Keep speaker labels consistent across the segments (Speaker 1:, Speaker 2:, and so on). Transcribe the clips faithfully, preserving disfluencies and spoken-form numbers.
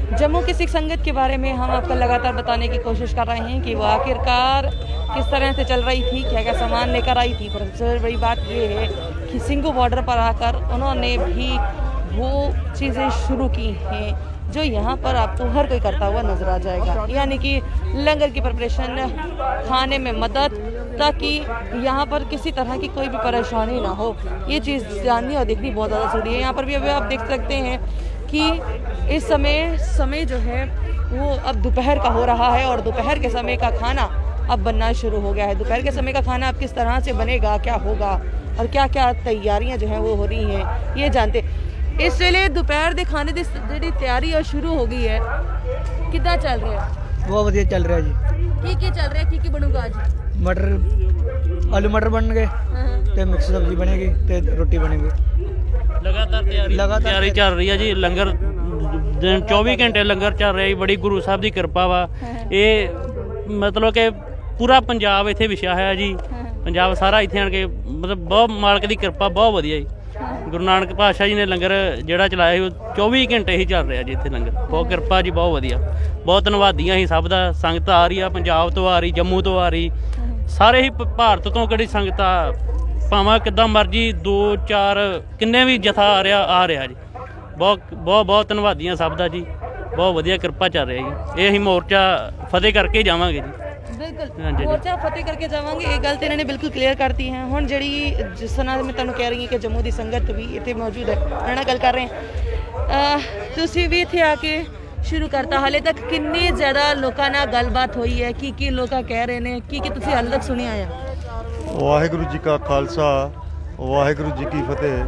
Speaker 1: जम्मू की सिख संगत के बारे में हम आपको लगातार बताने की कोशिश कर रहे हैं कि वो आखिरकार किस तरह से चल रही थी, क्या क्या सामान लेकर आई थी। पर सबसे बड़ी बात ये है कि सिंघू बॉर्डर पर आकर उन्होंने भी वो चीज़ें शुरू की हैं जो यहाँ पर आपको हर कोई करता हुआ नजर आ जाएगा, यानी कि लंगर की प्रिपरेशन, खाने में मदद, ताकि यहाँ पर किसी तरह की कोई भी परेशानी ना हो। ये चीज़ जाननी और देखनी बहुत ज़्यादा जरूरी है। यहाँ पर भी अभी आप देख सकते हैं कि इस समय समय जो है वो अब दोपहर का हो रहा है और दोपहर के समय का खाना अब बनना शुरू हो गया है। दोपहर के समय का खाना अब किस तरह से बनेगा, क्या होगा और क्या क्या तैयारियाँ जो हैं वो हो रही हैं, ये जानते। इस ਵੇਲੇ ਦੁਪਹਿਰ ਦੇ ਖਾਣੇ ਦੀ ਜਿਹੜੀ ਤਿਆਰੀ ਆ ਸ਼ੁਰੂ ਹੋ ਗਈ ਹੈ। ਕਿੱਦਾਂ ਚੱਲ ਰਿਹਾ?
Speaker 2: ਬਹੁਤ ਵਧੀਆ ਚੱਲ ਰਿਹਾ ਜੀ।
Speaker 1: ਕੀ ਕੀ ਚੱਲ ਰਿਹਾ? ਕੀ ਕੀ ਬਣੂਗਾ ਅੱਜ?
Speaker 2: ਮਟਰ ਆਲੂ ਮਟਰ ਬਣਨਗੇ ਤੇ ਮਿਕਸ ਸਬਜ਼ੀ ਬਣੇਗੀ ਤੇ ਰੋਟੀ ਬਣੇਗੀ।
Speaker 3: ਲਗਾਤਾਰ ਤਿਆਰੀ ਤਿਆਰੀ ਚੱਲ ਰਹੀ ਹੈ ਜੀ। ਲੰਗਰ ਦਿਨ ਚੌਵੀ ਘੰਟੇ ਲੰਗਰ ਚੱਲ ਰਿਹਾ ਜੀ। ਬੜੀ ਗੁਰੂ ਸਾਹਿਬ ਦੀ ਕਿਰਪਾ ਵਾ। ਇਹ ਮਤਲਬ ਕਿ ਪੂਰਾ ਪੰਜਾਬ ਇੱਥੇ ਵਿਛਿਆ ਹੋਇਆ ਜੀ। ਪੰਜਾਬ ਸਾਰਾ ਇੱਥੇ ਆਣ ਕੇ ਮਤਲਬ ਬਹੁਤ ਮਾਲਕ ਦੀ ਕਿਰਪਾ ਬਹੁਤ ਵਧੀਆ ਜੀ। गुरु नानक पातशाह जी ने लंगर जोड़ा चलाया वो चौबी घंटे ही चल रहा जी इतने लंगर। बहुत कृपा जी, बहुत वधिया, बहुत धन्नवादियाँ ही सब का। संगत आ रही है, पंजाब तो आ रही, जम्मू तो आ रही, सारे ही भारत तो कड़ी संगत भावें किदा मर्जी दो चार किन्ने भी जथा आ रहा आ रहा जी। बहुत बहुत बहुत धन्नवादियाँ सब का जी। बहुत वधिया कृपा चल रहा जी। ये असीं मोर्चा फतेह करके जावांगे जी।
Speaker 1: बिल्कुल मोर्चा फतेह करके जावांगे। ये गल तो इन्होंने बिल्कुल क्लीयर करती है। हुण जिहड़ी जिस तरह मैं तुहानूं कह रही हूँ कि जम्मू की संगत भी इत्थे मौजूद है, उन्हां नाल गल कर रहे हैं। तुसीं भी इत्थे आके शुरू करता, हाले तक किन्नी ज़्यादा लोगों नाल गलबात हुई है, की की लोग कह रहे हैं, की की तुसीं हाले तक सुनिया है?
Speaker 4: वाहिगुरू जी का खालसा, वाहिगुरू जी की फतेह।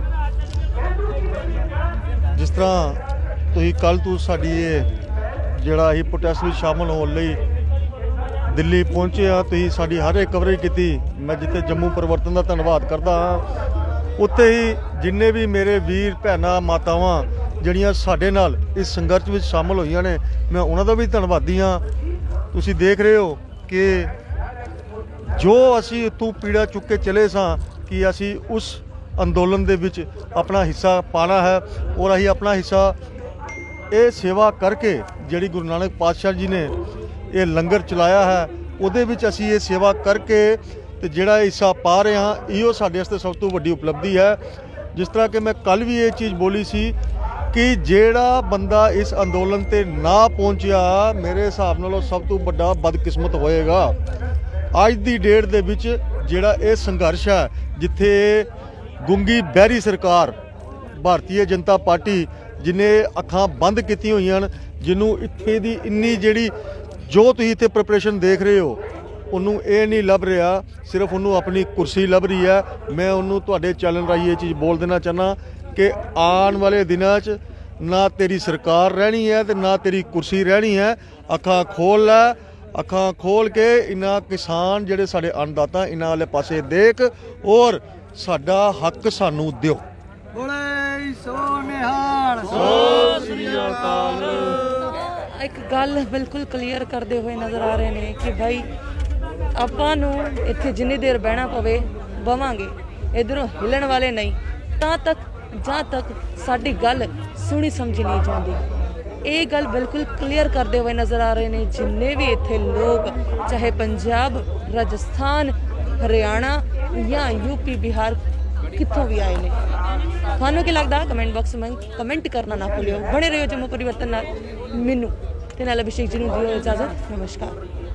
Speaker 4: जिस तरह तुसीं कल तू साडी जिहड़ा असीं प्रोटेस्ट में शामिल होने लई दिल्ली पहुंचे हाँ, तुसीं साडी हर एक कवरेज की। मैं जिथे जम्मू परिवर्तन का धन्नवाद करता हाँ, उत्थे ही जिन्ने भी मेरे वीर भैनां मातावां जिहड़ियां साडे नाल इस संघर्ष में शामिल होईयां ने, मैं उन्हां दा भी धन्नवादी हाँ। तुसीं देख रहे हो कि जो असीं इत्थों पीड़ा चुक के चले सां कि असीं उस अंदोलन दे विच अपना हिस्सा पाना है और असीं अपना हिस्सा ये सेवा करके जिहड़ी गुरु नानक पातशाह जी ने ये लंगर चलाया है उहदे विच असीं ये सेवा करके ते जिहड़ा हिस्सा पा रहे हैं, इहो साडे वास्ते सब तो वड्डी उपलब्धि है। जिस तरह कि मैं कल भी ये चीज़ बोली सी कि जिहड़ा बंदा इस अंदोलन ते ना पहुंचिया, मेरे हिसाब नालों सब तो वड्डा बदकिस्मत होएगा। अज दी डेट दे विच जिहड़ा ये संघर्ष है, जिथे गुंगी बहरी सरकार भारतीय जनता पार्टी जिन्हें अखां बंद कीती होईयां, जिन्हों इत्थे दी इन्नी जिहड़ी जो तुसीं इत्थे प्रिपरेशन देख रहे हो, उन्होंने ये नहीं लभ रहा, सिर्फ उन्होंने अपनी कुर्सी लभ रही है। मैं उन्होंने तुहाडे चैनल राही ये चीज़ बोल देना चाहना कि आने वाले दिनों च ना तेरी सरकार रहनी है तो ना तेरी कुर्सी रहनी है। अखां खोल लै, अखां खोल के इन्हां किसान जिहड़े साडे अन्नदाता इन्हां वाले पासे देख और साडा हक सानू दिओ।
Speaker 1: एक गल बिल्कुल क्लीयर करते हुए नज़र आ रहे हैं कि भाई ਆਪਾਂ ਨੂੰ ਇੱਥੇ ਜਿੰਨੀ ਦੇਰ ਬਹਿਣਾ ਪਵੇ ਬਵਾਂਗੇ, ਇਧਰੋਂ ਹਿੱਲਣ ਵਾਲੇ ਨਹੀਂ ਤਾਂ ਤੱਕ ਜਾਂ ਤੱਕ ਸਾਡੀ ਗੱਲ ਸੁਣੀ ਸਮਝੀ ਨਹੀਂ ਜਾਂਦੀ। ਇਹ ਗੱਲ ਬਿਲਕੁਲ ਕਲੀਅਰ ਕਰਦੇ ਹੋਏ ਨਜ਼ਰ ਆ ਰਹੇ ਨੇ ਜਿੰਨੇ ਵੀ ਇੱਥੇ ਲੋਕ, ਚਾਹੇ ਪੰਜਾਬ, ਰਾਜਸਥਾਨ, ਹਰਿਆਣਾ ਜਾਂ यूपी बिहार कितों भी आए ने। थानू की लगता कमेंट बॉक्स में कमेंट करना ना भूलियो। बने रहो जम्मू परिवर्तन नाल। मैनू ते नाल अभिषेक जी नूं दिओ इजाजत। नमस्कार।